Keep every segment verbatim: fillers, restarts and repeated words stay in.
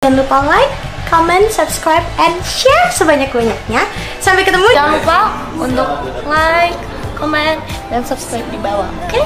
Jangan lupa like, comment, subscribe, and share sebanyak-banyaknya. Sampai ketemu. Jangan lupa untuk like, comment, dan subscribe di bawah. Oke? Okay?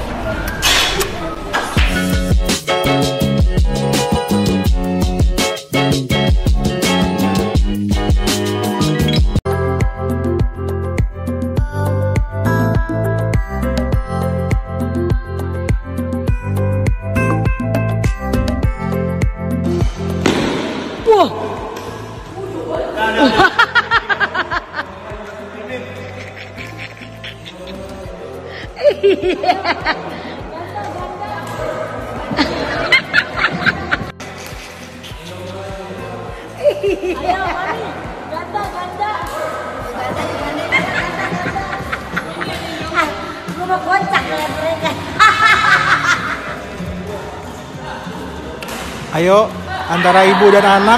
Ayo, antara ibu dan anak.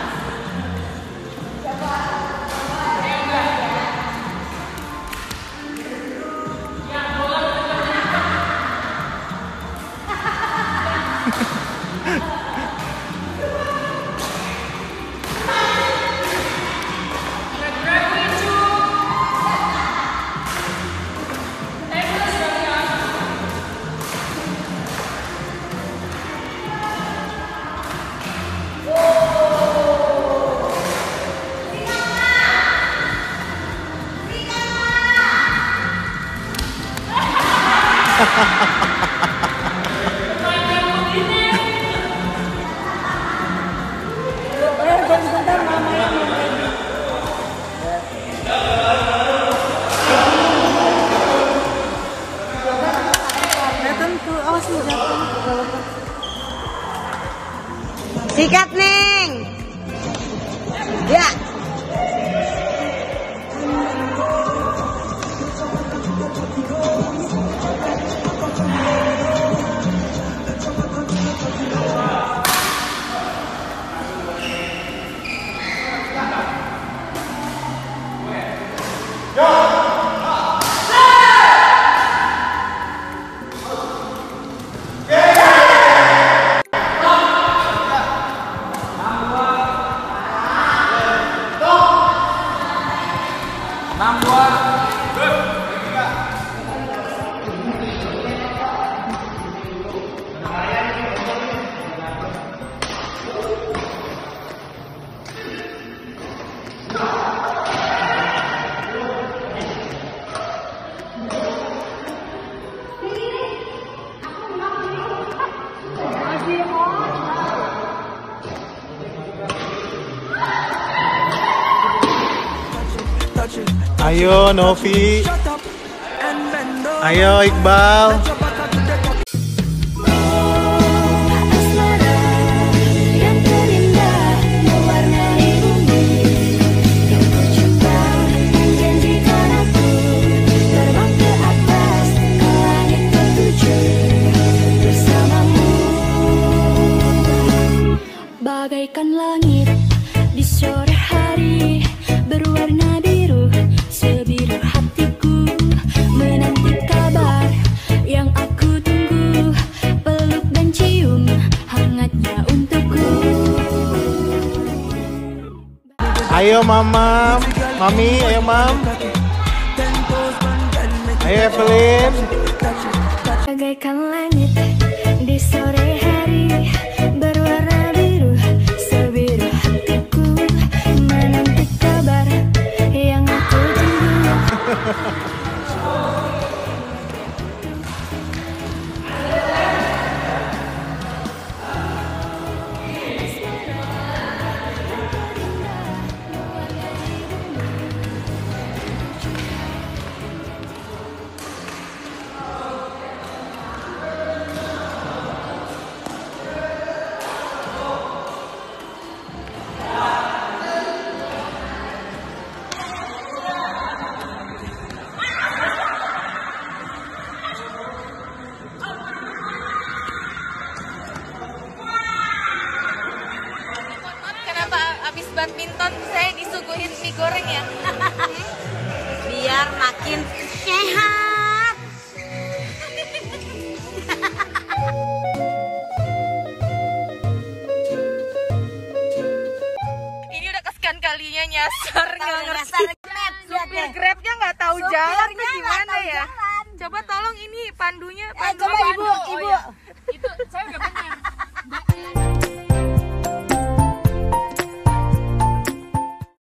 Sikat, Neng. Ya. Ayo Novi. Ayo Iqbal. Bagaikan langit di sore hari berwarna biru, sebiru hatiku menanti kabar yang aku tunggu, peluk dan cium hangatnya untukku. Ayo mama, mami, ayo mam. Ayo Evelyn. Bagaikan langit di sore hari berwarna biru, sebiru hatiku menanti kabar yang aku tunggu. Abis badminton saya disuguhin mie goreng ya. Biar makin sehat. sekalinya nyasar nggak ngerti. Supir Supir Grabnya nggak tahu jalan tuh Supirnya nggak gimana tahu ya. jalan. Coba tolong ini pandunya. Eh, pandu coba apa? ibu, Oh, ibu. iya.